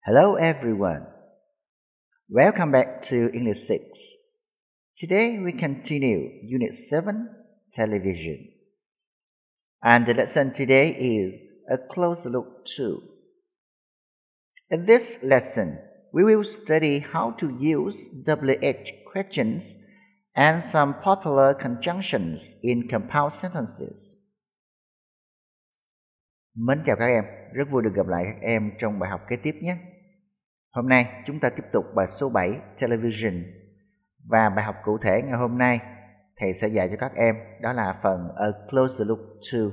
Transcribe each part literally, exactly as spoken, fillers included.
Hello everyone. Welcome back to English six. Today we continue Unit seven, Television. And the lesson today is A Close Look two. In this lesson, we will study how to use W H questions and some popular conjunctions in compound sentences. Mến chào các em, rất vui được gặp lại các em trong bài học kế tiếp nhé. Hôm nay chúng ta tiếp tục bài số bảy, Television. Và bài học cụ thể ngày hôm nay, thầy sẽ dạy cho các em đó là phần A Closer Look two.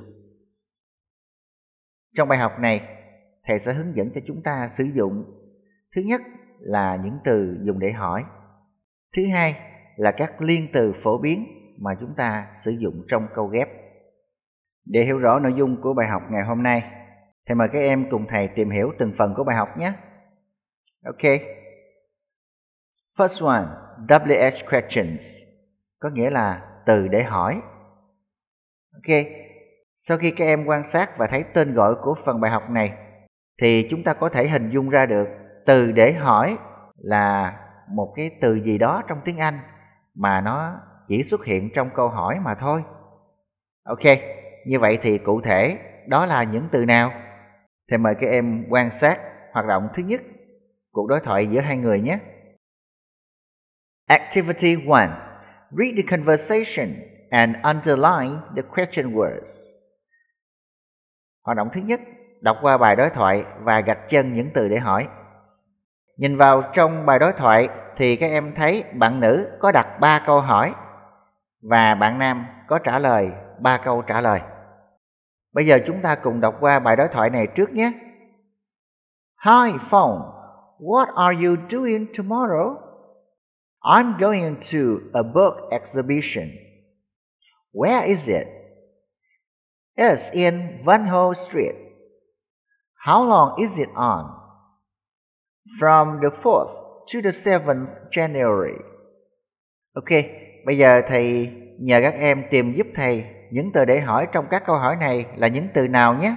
Trong bài học này, thầy sẽ hướng dẫn cho chúng ta sử dụng thứ nhất là những từ dùng để hỏi. Thứ hai là các liên từ phổ biến mà chúng ta sử dụng trong câu ghép. Để hiểu rõ nội dung của bài học ngày hôm nay, thầy mời các em cùng thầy tìm hiểu từng phần của bài học nhé. Ok. First one, W H questions, có nghĩa là từ để hỏi. Ok. Sau khi các em quan sát và thấy tên gọi của phần bài học này, thì chúng ta có thể hình dung ra được từ để hỏi là một cái từ gì đó trong tiếng Anh mà nó chỉ xuất hiện trong câu hỏi mà thôi. Ok. Như vậy thì cụ thể đó là những từ nào? Thì mời các em quan sát hoạt động thứ nhất, cuộc đối thoại giữa hai người nhé. Activity one. Read the conversation and underline the question words. Hoạt động thứ nhất, đọc qua bài đối thoại và gạch chân những từ để hỏi. Nhìn vào trong bài đối thoại thì các em thấy bạn nữ có đặt ba câu hỏi và bạn nam có trả lời ba câu trả lời. Bây giờ chúng ta cùng đọc qua bài đối thoại này trước nhé. Hi phone, what are you doing tomorrow? I'm going to a book exhibition. Where is it? It's in Vanho Street. How long is it on? From the fourth to the seventh January. Ok, bây giờ thầy nhờ các em tìm giúp thầy những từ để hỏi trong các câu hỏi này là những từ nào nhé.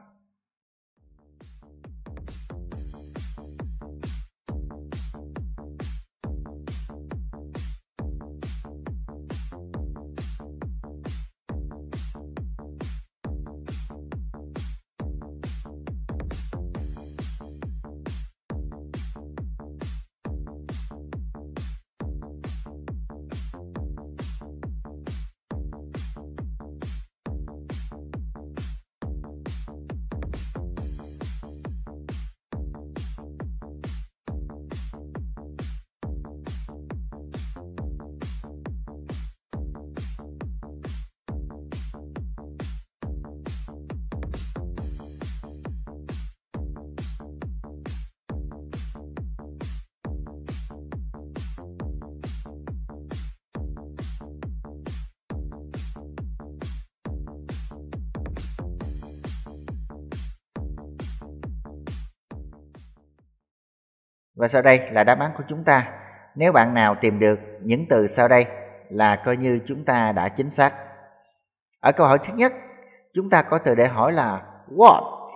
Và sau đây là đáp án của chúng ta. Nếu bạn nào tìm được những từ sau đây là coi như chúng ta đã chính xác. Ở câu hỏi thứ nhất, chúng ta có từ để hỏi là what.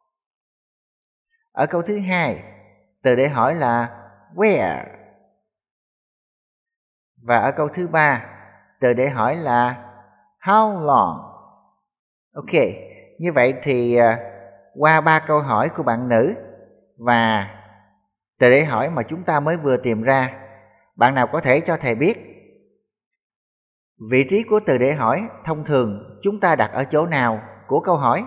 Ở câu thứ hai, từ để hỏi là where. Và ở câu thứ ba, từ để hỏi là how long. Ok, như vậy thì qua ba câu hỏi của bạn nữ và từ để hỏi mà chúng ta mới vừa tìm ra, bạn nào có thể cho thầy biết vị trí của từ để hỏi thông thường chúng ta đặt ở chỗ nào của câu hỏi?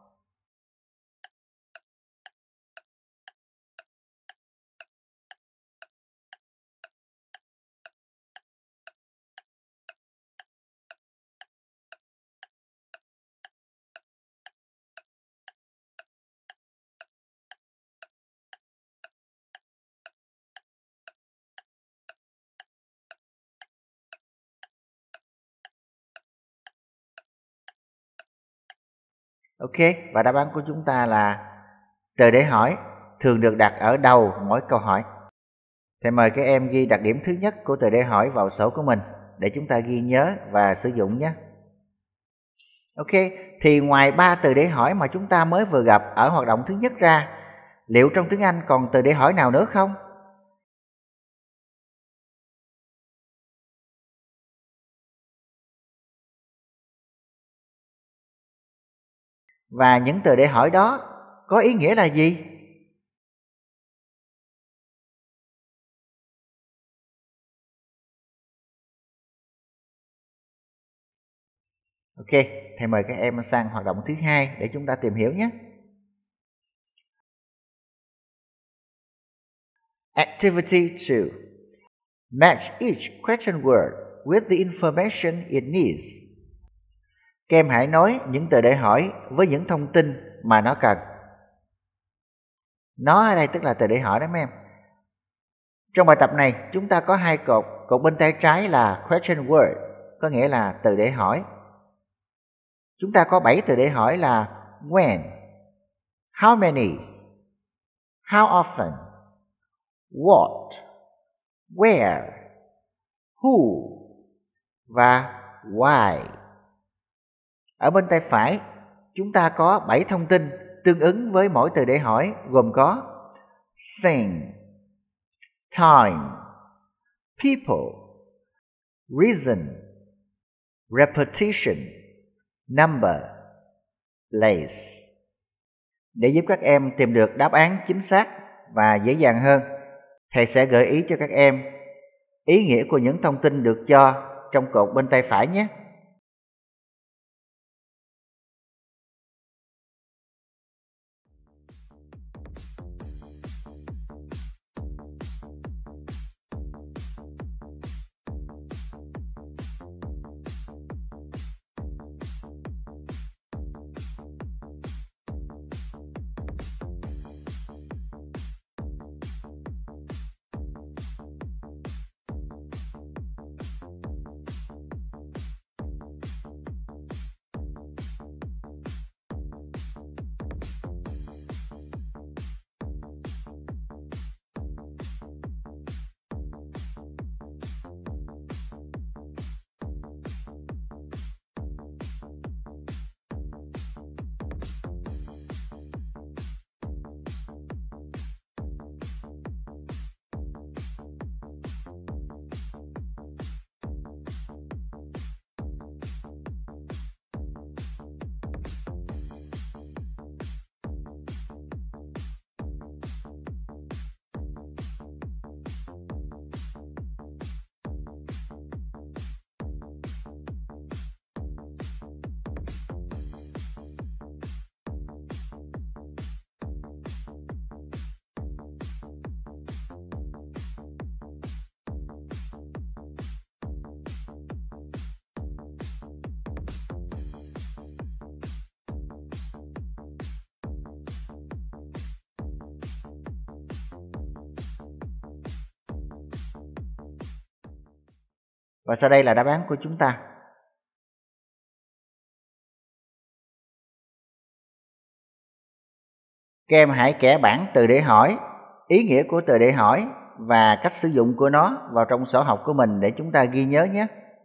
Ok, và đáp án của chúng ta là từ để hỏi thường được đặt ở đầu mỗi câu hỏi. Thầy mời các em ghi đặc điểm thứ nhất của từ để hỏi vào sổ của mình để chúng ta ghi nhớ và sử dụng nhé. Ok, thì ngoài ba từ để hỏi mà chúng ta mới vừa gặp ở hoạt động thứ nhất ra, Liệu trong tiếng Anh còn từ để hỏi nào nữa không? Và những từ để hỏi đó có ý nghĩa là gì? Ok, thầy mời các em sang hoạt động thứ hai để chúng ta tìm hiểu nhé. Activity two. Match each question word with the information it needs. Các em hãy nói những từ để hỏi với những thông tin mà nó cần. Nó ở đây tức là từ để hỏi đó mấy em. Trong bài tập này chúng ta có hai cột. Cột bên tay trái là question word, có nghĩa là từ để hỏi. Chúng ta có bảy từ để hỏi là when, how many, how often, what, where, who và why. Ở bên tay phải, chúng ta có bảy thông tin tương ứng với mỗi từ để hỏi, gồm có thing, time, people, reason, repetition, number, place. Để giúp các em tìm được đáp án chính xác và dễ dàng hơn, thầy sẽ gợi ý cho các em ý nghĩa của những thông tin được cho trong cột bên tay phải nhé. Và sau đây là đáp án của chúng ta. Các em hãy kẻ bảng từ để hỏi, ý nghĩa của từ để hỏi và cách sử dụng của nó vào trong sổ học của mình để chúng ta ghi nhớ nhé.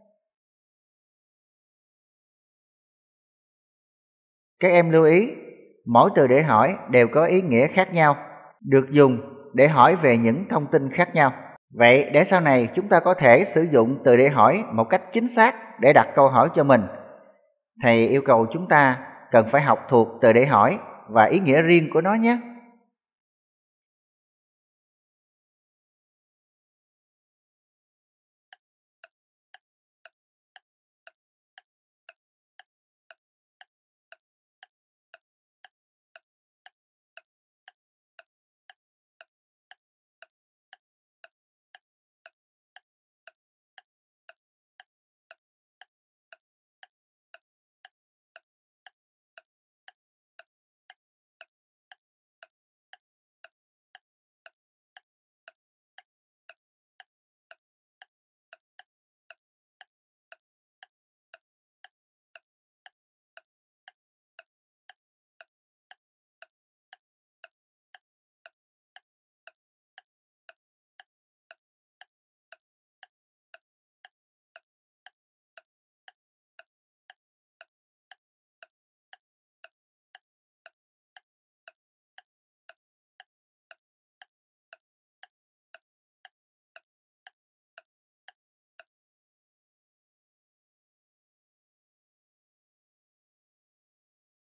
Các em lưu ý, mỗi từ để hỏi đều có ý nghĩa khác nhau, được dùng để hỏi về những thông tin khác nhau. Vậy để sau này chúng ta có thể sử dụng từ để hỏi một cách chính xác để đặt câu hỏi cho mình, thầy yêu cầu chúng ta cần phải học thuộc từ để hỏi và ý nghĩa riêng của nó nhé.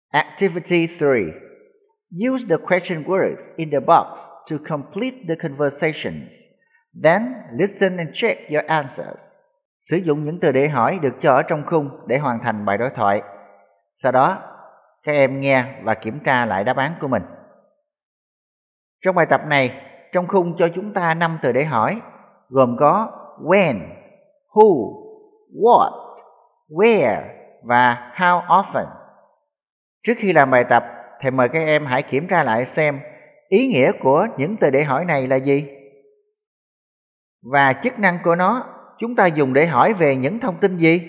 Activity three. Use the question words in the box to complete the conversations. Then listen and check your answers. Sử dụng những từ để hỏi được cho ở trong khung để hoàn thành bài đối thoại. Sau đó, các em nghe và kiểm tra lại đáp án của mình. Trong bài tập này, trong khung cho chúng ta năm từ để hỏi, gồm có when, who, what, where và how often. Trước khi làm bài tập, thầy mời các em hãy kiểm tra lại xem ý nghĩa của những từ để hỏi này là gì và chức năng của nó chúng ta dùng để hỏi về những thông tin gì.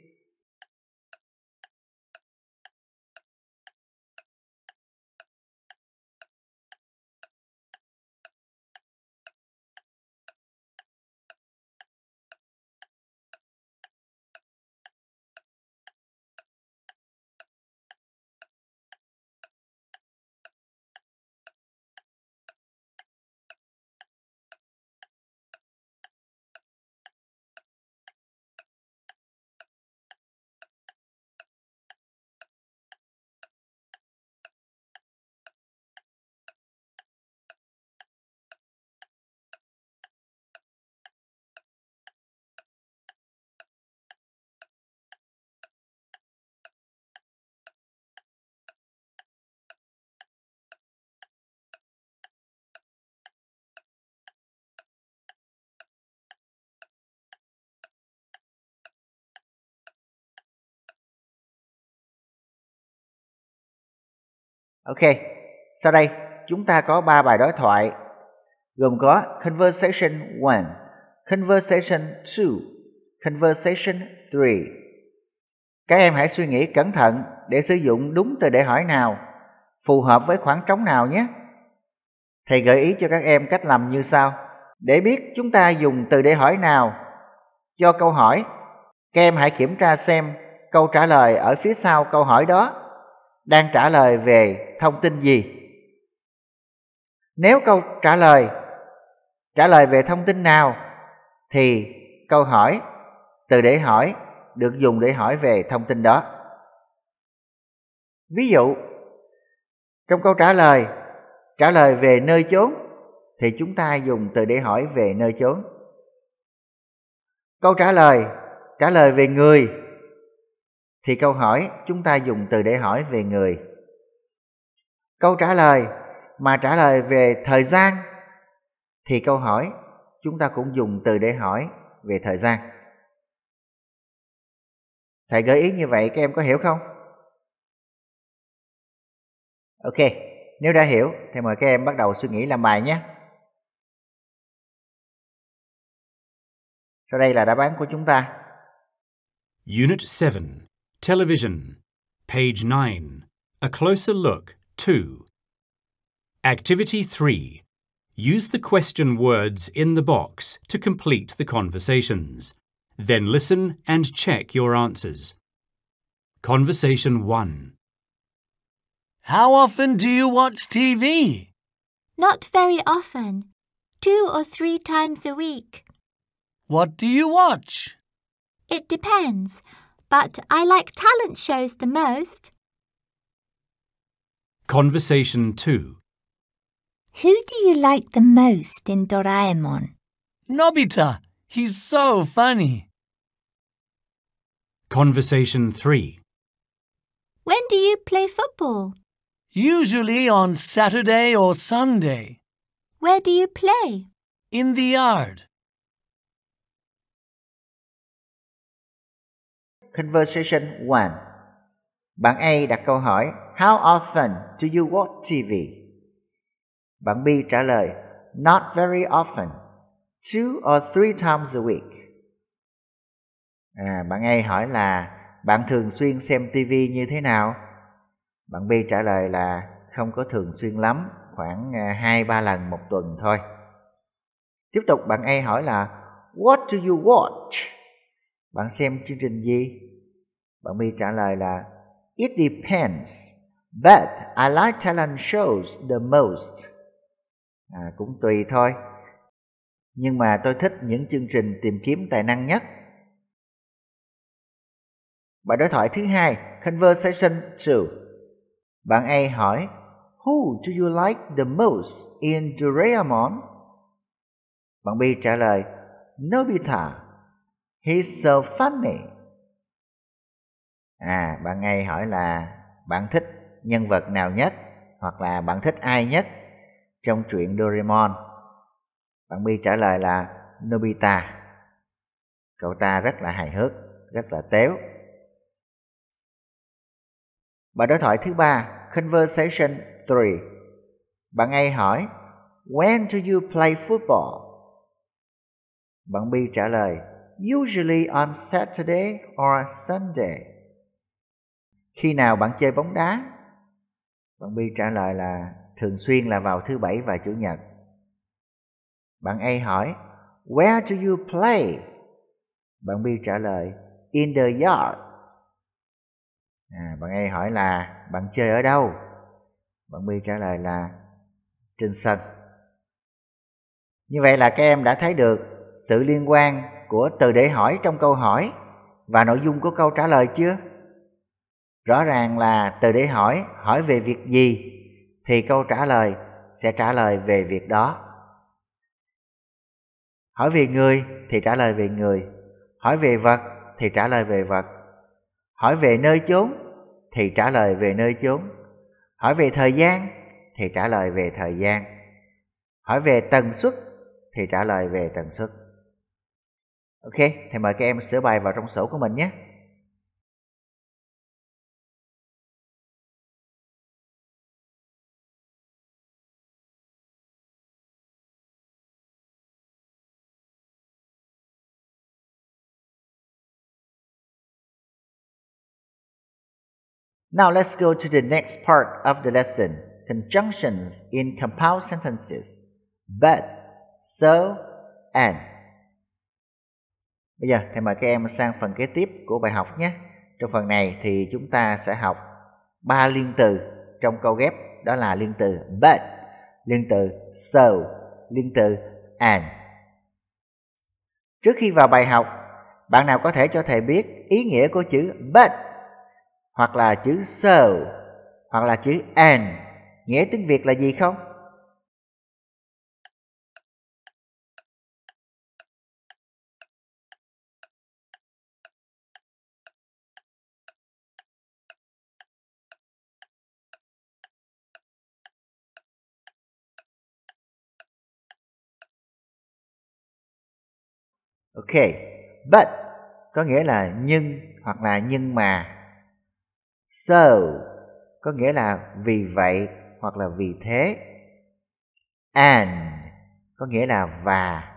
Ok, sau đây chúng ta có ba bài đối thoại gồm có Conversation one, Conversation two, Conversation three. Các em hãy suy nghĩ cẩn thận để sử dụng đúng từ để hỏi nào, phù hợp với khoảng trống nào nhé. Thầy gợi ý cho các em cách làm như sau. Để biết chúng ta dùng từ để hỏi nào cho câu hỏi, các em hãy kiểm tra xem câu trả lời ở phía sau câu hỏi đó đang trả lời về thông tin gì. Nếu câu trả lời trả lời về thông tin nào thì câu hỏi, từ để hỏi được dùng để hỏi về thông tin đó. Ví dụ, trong câu trả lời trả lời về nơi chốn thì chúng ta dùng từ để hỏi về nơi chốn. Câu trả lời trả lời về người thì câu hỏi chúng ta dùng từ để hỏi về người. Câu trả lời mà trả lời về thời gian thì câu hỏi chúng ta cũng dùng từ để hỏi về thời gian. Thầy gợi ý như vậy các em có hiểu không? Ok, nếu đã hiểu thì mời các em bắt đầu suy nghĩ làm bài nhé. Sau đây là đáp án của chúng ta. Unit seven, Television, page nine. A closer look, two. Activity three. Use the question words in the box to complete the conversations. Then listen and check your answers. Conversation one. How often do you watch T V? Not very often. Two or three times a week. What do you watch? It depends, but I like talent shows the most. Conversation two. Who do you like the most in Doraemon? Nobita. He's so funny. Conversation three. When do you play football? Usually on Saturday or Sunday. Where do you play? In the yard. Conversation one. Bạn A đặt câu hỏi How often do you watch T V? Bạn B trả lời Not very often. Two or three times a week. À, bạn A hỏi là bạn thường xuyên xem ti vi như thế nào? Bạn B trả lời là không có thường xuyên lắm, khoảng hai ba lần một tuần thôi. Tiếp tục bạn A hỏi là What do you watch? Bạn xem chương trình gì? Bạn B trả lời là It depends, but I like talent shows the most. À, cũng tùy thôi, nhưng mà tôi thích những chương trình tìm kiếm tài năng nhất. Bài đối thoại thứ hai, Conversation two. Bạn A hỏi, Who do you like the most in Doraemon? Bạn B trả lời, Nobita. He's so funny. À, bạn A hỏi là bạn thích nhân vật nào nhất, hoặc là bạn thích ai nhất trong truyện Doraemon. Bạn B trả lời là Nobita. Cậu ta rất là hài hước, rất là tếu. Bài đối thoại thứ ba, Conversation ba. Bạn A hỏi, When do you play football? Bạn B trả lời, Usually on Saturday or Sunday. Khi nào bạn chơi bóng đá? Bạn B trả lời là thường xuyên là vào thứ Bảy và Chủ nhật. Bạn A hỏi, Where do you play? Bạn B trả lời, In the yard. À, bạn A hỏi là bạn chơi ở đâu? Bạn B trả lời là trên sân. Như vậy là các em đã thấy được sự liên quan của từ để hỏi trong câu hỏi và nội dung của câu trả lời chưa? Rõ ràng là từ để hỏi, hỏi về việc gì thì câu trả lời sẽ trả lời về việc đó. Hỏi về người thì trả lời về người, hỏi về vật thì trả lời về vật, hỏi về nơi chốn thì trả lời về nơi chốn, hỏi về thời gian thì trả lời về thời gian, hỏi về tần suất thì trả lời về tần suất. Ok, thì mời các em sửa bài vào trong sổ của mình nhé. Now let's go to the next part of the lesson, conjunctions in compound sentences, but, so, and. Bây giờ thì mời các em sang phần kế tiếp của bài học nhé. Trong phần này thì chúng ta sẽ học ba liên từ trong câu ghép, đó là liên từ but, liên từ so, liên từ and. Trước khi vào bài học, bạn nào có thể cho thầy biết ý nghĩa của chữ but, hoặc là chữ so, hoặc là chữ and, nghĩa tiếng Việt là gì không? Ok, but có nghĩa là nhưng hoặc là nhưng mà. So có nghĩa là vì vậy hoặc là vì thế. And có nghĩa là và.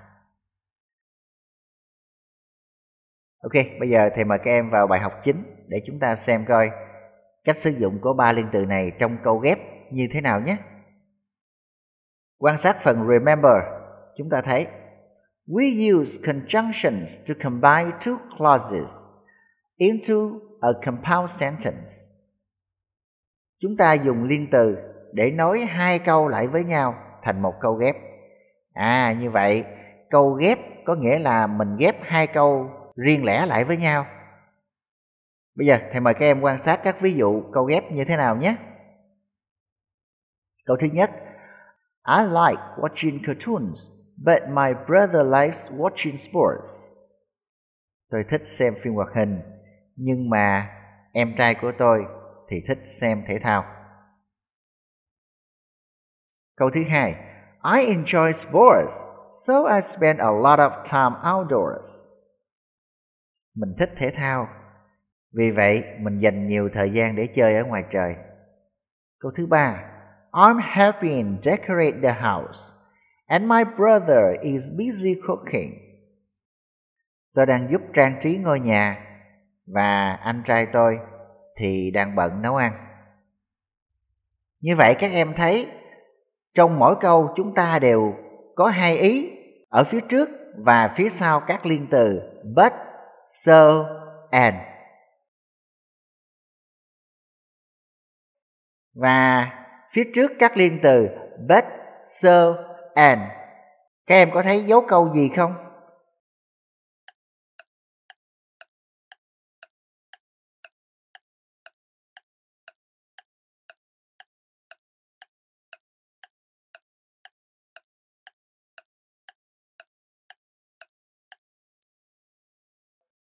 Ok, bây giờ thầy mời các em vào bài học chính để chúng ta xem coi cách sử dụng của ba liên từ này trong câu ghép như thế nào nhé. Quan sát phần remember, chúng ta thấy we use conjunctions to combine two clauses into a compound sentence. Chúng ta dùng liên từ để nối hai câu lại với nhau thành một câu ghép. À, như vậy câu ghép có nghĩa là mình ghép hai câu riêng lẻ lại với nhau. Bây giờ thầy mời các em quan sát các ví dụ câu ghép như thế nào nhé. Câu thứ nhất, I like watching cartoons, but my brother likes watching sports. Tôi thích xem phim hoạt hình, nhưng mà em trai của tôi thì thích xem thể thao. Câu thứ hai, I enjoy sports, so I spend a lot of time outdoors. Mình thích thể thao, vì vậy mình dành nhiều thời gian để chơi ở ngoài trời. Câu thứ ba, I'm helping decorate the house, and my brother is busy cooking. Tôi đang giúp trang trí ngôi nhà, và anh trai tôi thì đang bận nấu ăn. Như vậy các em thấy trong mỗi câu chúng ta đều có hai ý ở phía trước và phía sau các liên từ but, so, and. Và phía trước các liên từ but, so, and, các em có thấy dấu câu gì không?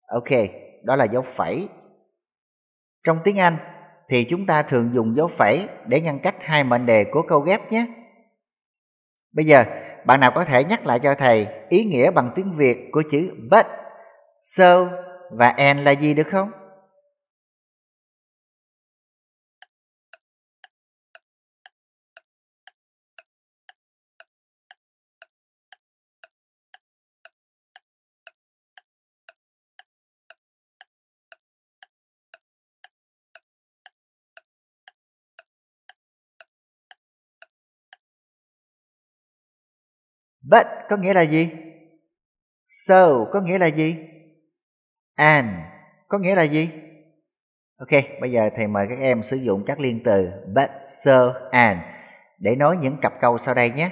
Ok, đó là dấu phẩy. Trong tiếng Anh thì chúng ta thường dùng dấu phẩy để ngăn cách hai mệnh đề của câu ghép nhé. Bây giờ, bạn nào có thể nhắc lại cho thầy ý nghĩa bằng tiếng Việt của chữ but, so và and là gì được không? But có nghĩa là gì? So có nghĩa là gì? And có nghĩa là gì? Ok, bây giờ thầy mời các em sử dụng các liên từ but, so, and để nói những cặp câu sau đây nhé.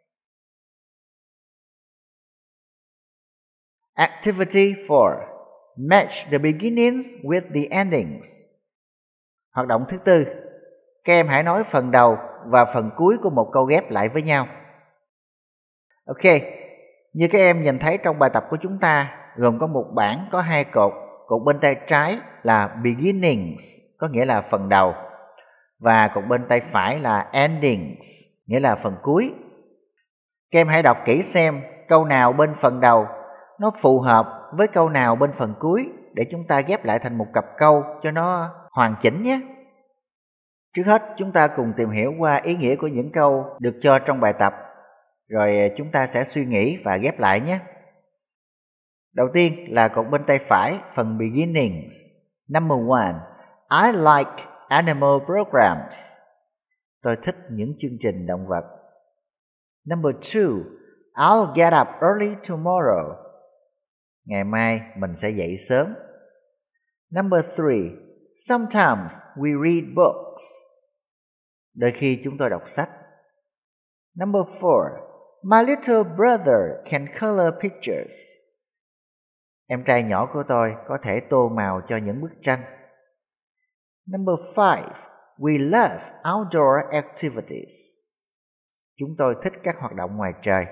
Activity four. Match the beginnings with the endings. Hoạt động thứ tư. Các em hãy nói phần đầu và phần cuối của một câu ghép lại với nhau. Ok, như các em nhìn thấy trong bài tập của chúng ta gồm có một bảng có hai cột. Cột bên tay trái là beginnings, có nghĩa là phần đầu. Và cột bên tay phải là endings, nghĩa là phần cuối. Các em hãy đọc kỹ xem câu nào bên phần đầu nó phù hợp với câu nào bên phần cuối để chúng ta ghép lại thành một cặp câu cho nó hoàn chỉnh nhé. Trước hết chúng ta cùng tìm hiểu qua ý nghĩa của những câu được cho trong bài tập, rồi chúng ta sẽ suy nghĩ và ghép lại nhé. Đầu tiên là cột bên tay phải, phần beginnings. Number one, I like animal programs. Tôi thích những chương trình động vật. Number two, I'll get up early tomorrow. Ngày mai mình sẽ dậy sớm. Number three, sometimes we read books. Đôi khi chúng tôi đọc sách. Number four, my little brother can color pictures. Em trai nhỏ của tôi có thể tô màu cho những bức tranh. Number five, we love outdoor activities. Chúng tôi thích các hoạt động ngoài trời.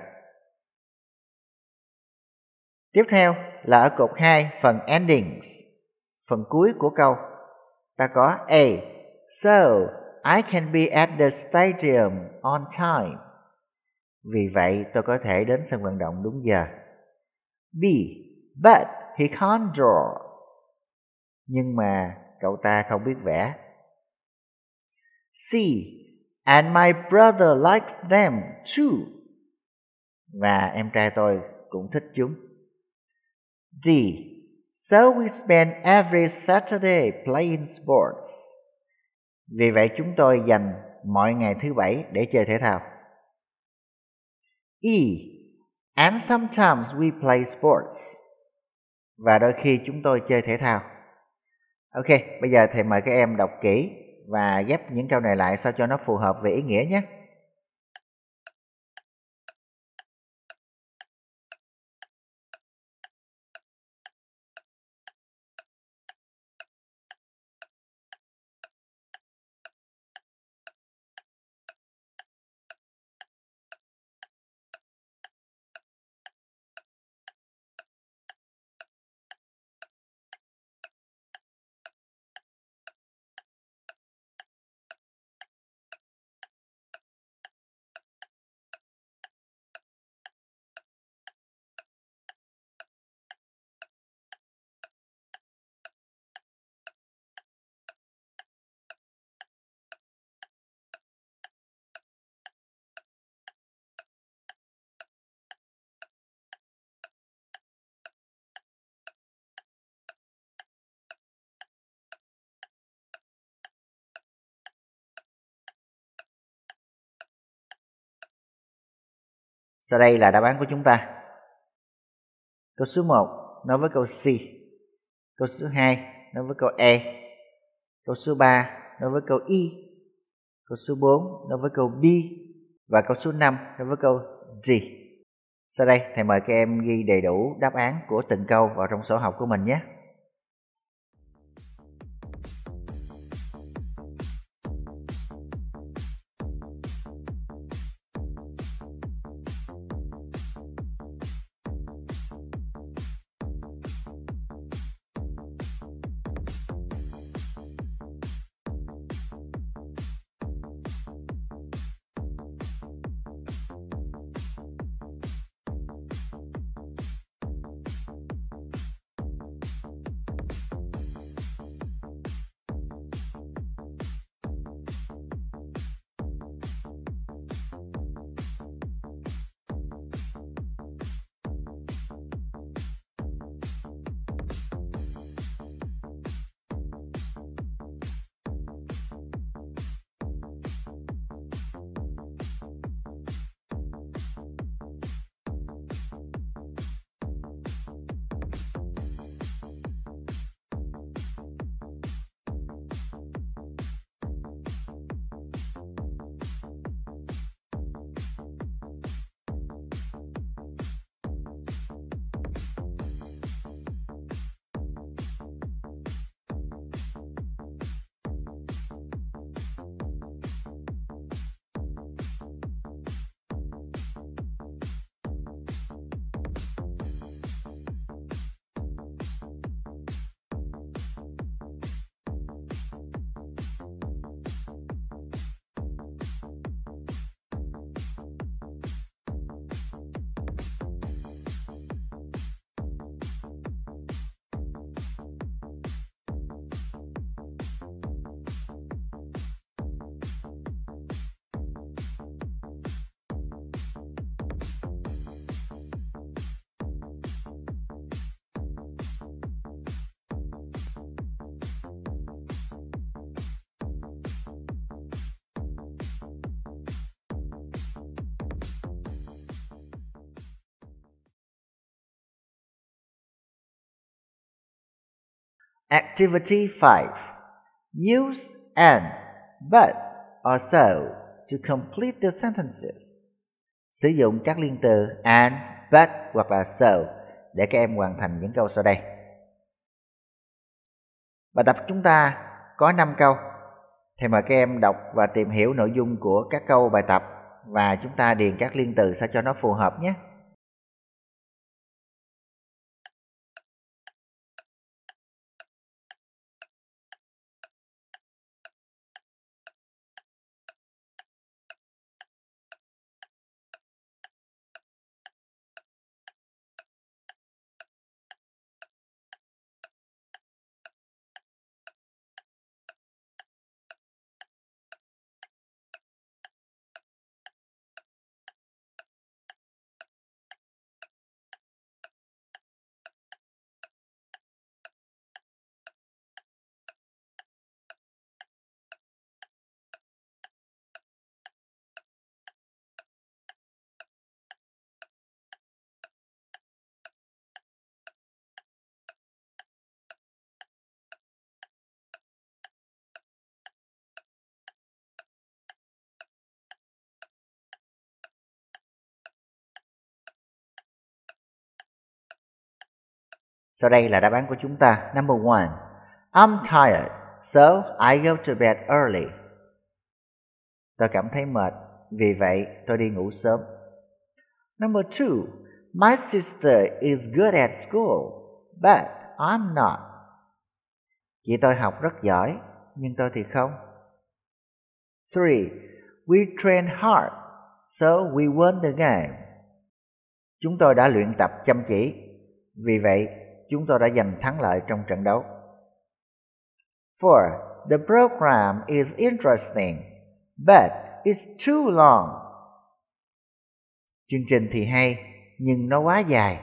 Tiếp theo là ở cột hai, phần endings, phần cuối của câu. Ta có A, so I can be at the stadium on time. Vì vậy tôi có thể đến sân vận động đúng giờ. B, but he can't draw. Nhưng mà cậu ta không biết vẽ. C, and my brother likes them too. Và em trai tôi cũng thích chúng. D, so we spend every Saturday playing sports. Vì vậy chúng tôi dành mọi ngày thứ bảy để chơi thể thao. E, and sometimes we play sports. Và đôi khi chúng tôi chơi thể thao. Ok, bây giờ thầy mời các em đọc kỹ và ghép những câu này lại sao cho nó phù hợp về ý nghĩa nhé. Sau đây là đáp án của chúng ta. Câu số một nói với câu C. Câu số hai nói với câu E. Câu số ba nói với câu E. Câu số bốn nói với câu B. Và câu số năm nói với câu D. Sau đây thầy mời các em ghi đầy đủ đáp án của từng câu vào trong sổ học của mình nhé. Activity five. Use and, but, or so to complete the sentences. Sử dụng các liên từ and, but hoặc là so để các em hoàn thành những câu sau đây. Bài tập chúng ta có năm câu. Thì mời các em đọc và tìm hiểu nội dung của các câu bài tập và chúng ta điền các liên từ sao cho nó phù hợp nhé. Sau đây là đáp án của chúng ta. Number one. I'm tired, so I go to bed early. Tôi cảm thấy mệt, vì vậy tôi đi ngủ sớm. Number two. My sister is good at school, but I'm not. Chị tôi học rất giỏi, nhưng tôi thì không. Three. We train hard, so we won the game. Chúng tôi đã luyện tập chăm chỉ, vì vậy chúng tôi đã giành thắng lợi trong trận đấu. Four. The program is interesting, but it's too long. Chương trình thì hay, nhưng nó quá dài.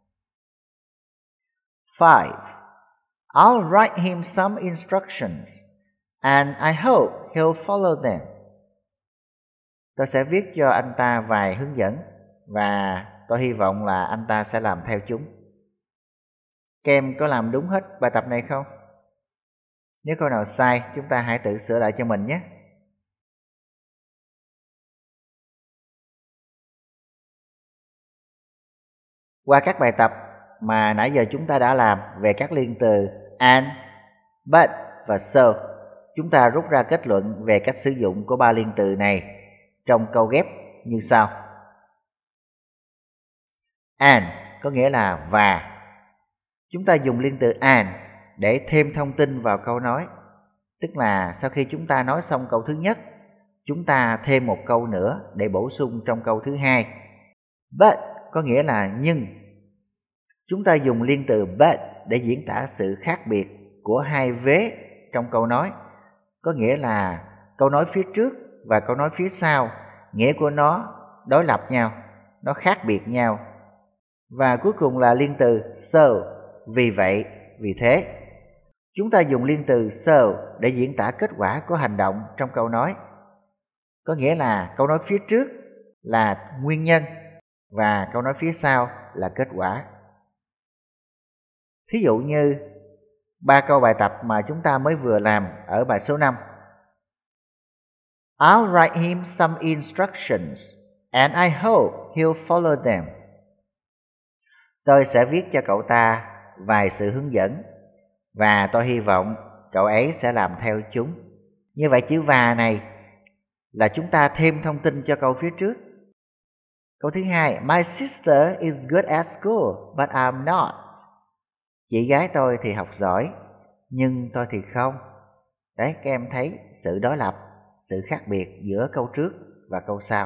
Five. I'll write him some instructions, and I hope he'll follow them. Tôi sẽ viết cho anh ta vài hướng dẫn, và tôi hy vọng là anh ta sẽ làm theo chúng. Các em có làm đúng hết bài tập này không? Nếu câu nào sai, chúng ta hãy tự sửa lại cho mình nhé. Qua các bài tập mà nãy giờ chúng ta đã làm về các liên từ and, but và so, chúng ta rút ra kết luận về cách sử dụng của ba liên từ này trong câu ghép như sau. And có nghĩa là và. Chúng ta dùng liên từ and để thêm thông tin vào câu nói. Tức là sau khi chúng ta nói xong câu thứ nhất, chúng ta thêm một câu nữa để bổ sung trong câu thứ hai. But có nghĩa là nhưng. Chúng ta dùng liên từ but để diễn tả sự khác biệt của hai vế trong câu nói. Có nghĩa là câu nói phía trước và câu nói phía sau, nghĩa của nó đối lập nhau, nó khác biệt nhau. Và cuối cùng là liên từ so, vì vậy, vì thế. Chúng ta dùng liên từ so để diễn tả kết quả của hành động trong câu nói. Có nghĩa là câu nói phía trước là nguyên nhân và câu nói phía sau là kết quả. Thí dụ như ba câu bài tập mà chúng ta mới vừa làm ở bài số năm. I'll write him some instructions and I hope he'll follow them. Tôi sẽ viết cho cậu ta vài sự hướng dẫn và tôi hy vọng cậu ấy sẽ làm theo chúng. Như vậy chữ và này là chúng ta thêm thông tin cho câu phía trước. Câu thứ hai, My sister is good at school, but I'm not. Chị gái tôi thì học giỏi, nhưng tôi thì không. Đấy, các em thấy sự đối lập, sự khác biệt giữa câu trước và câu sau.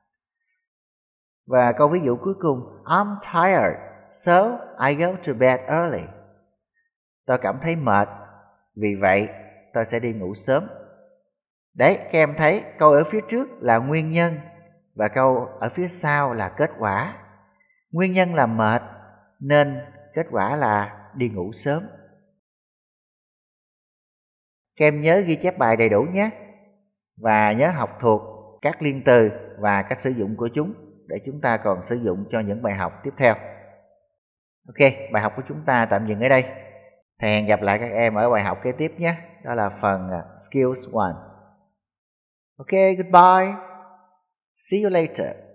Và câu ví dụ cuối cùng, I'm tired, so I go to bed early. Tôi cảm thấy mệt, vì vậy tôi sẽ đi ngủ sớm. Đấy, các em thấy câu ở phía trước là nguyên nhân và câu ở phía sau là kết quả. Nguyên nhân là mệt, nên kết quả là đi ngủ sớm. Các em nhớ ghi chép bài đầy đủ nhé. Và nhớ học thuộc các liên từ và cách sử dụng của chúng để chúng ta còn sử dụng cho những bài học tiếp theo. Ok, bài học của chúng ta tạm dừng ở đây. Thầy hẹn gặp lại các em ở bài học kế tiếp nhé. Đó là phần Skills one. Okay, goodbye. See you later.